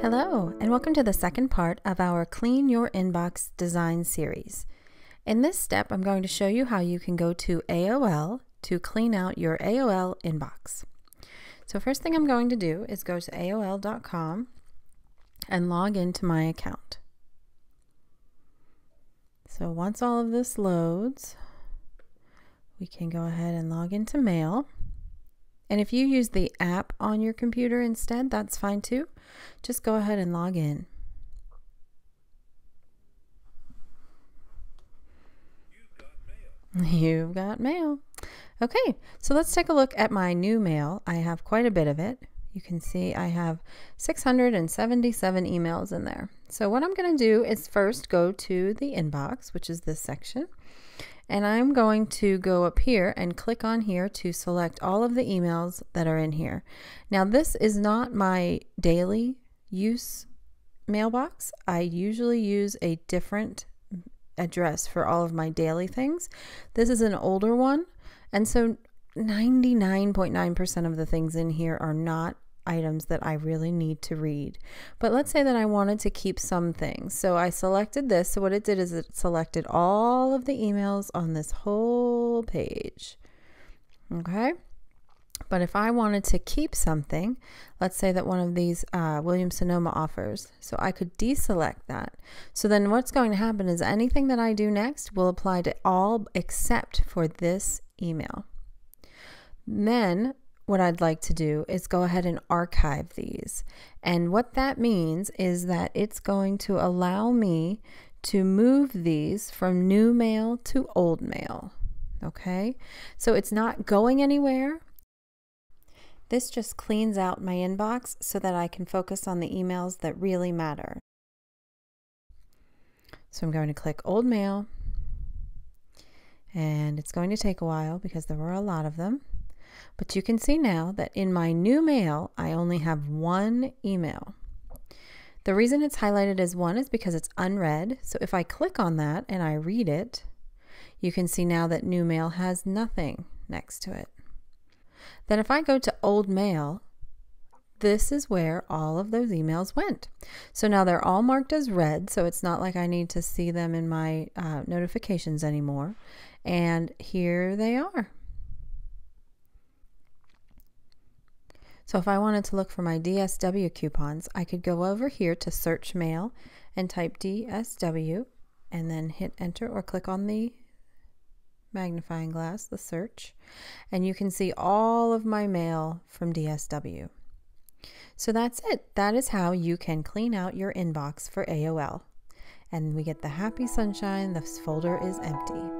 Hello, and welcome to the second part of our Clean Your Inbox design series. In this step, I'm going to show you how you can go to AOL to clean out your AOL inbox. So first thing I'm going to do is go to AOL.com and log into my account. So once all of this loads, we can go ahead and log into Mail. And if you use the app on your computer instead, that's fine too. Just go ahead and log in. You've got mail. Okay, so let's take a look at my new mail. I have quite a bit of it. You can see I have 677 emails in there. So what I'm going to do is first go to the inbox, which is this section. And I'm going to go up here and click on here to select all of the emails that are in here. Now this is not my daily use mailbox. I usually use a different address for all of my daily things. This is an older one, and so 99.9% of the things in here are not items that I really need to read. But let's say that I wanted to keep some things. So I selected this. So what it did is it selected all of the emails on this whole page. Okay. But if I wanted to keep something, let's say that one of these Williams-Sonoma offers, so I could deselect that. So then what's going to happen is anything that I do next will apply to all except for this email. Then what I'd like to do is go ahead and archive these. And what that means is that it's going to allow me to move these from new mail to old mail. Okay, so it's not going anywhere. This just cleans out my inbox so that I can focus on the emails that really matter. So I'm going to click Old Mail, and it's going to take a while because there were a lot of them. But you can see now that in my new mail, I only have one email. The reason it's highlighted as one is because it's unread. So if I click on that and I read it, you can see now that new mail has nothing next to it. Then if I go to old mail, this is where all of those emails went. So now they're all marked as read, so it's not like I need to see them in my notifications anymore. And here they are. So if I wanted to look for my DSW coupons, I could go over here to search mail and type DSW and then hit enter or click on the magnifying glass, the search, and you can see all of my mail from DSW. So that's it. That is how you can clean out your inbox for AOL. And we get the happy sunshine, this folder is empty.